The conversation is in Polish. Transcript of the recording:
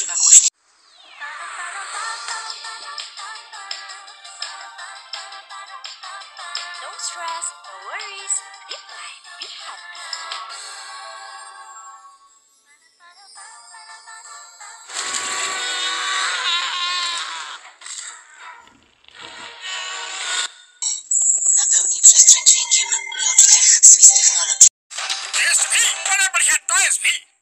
śpiewa głośniej. No stress, no worries. Live life, be happy. Napełnij przestrzeń dźwiękiem Logitech Swiss Technology. To jest Wi! To jest Wi!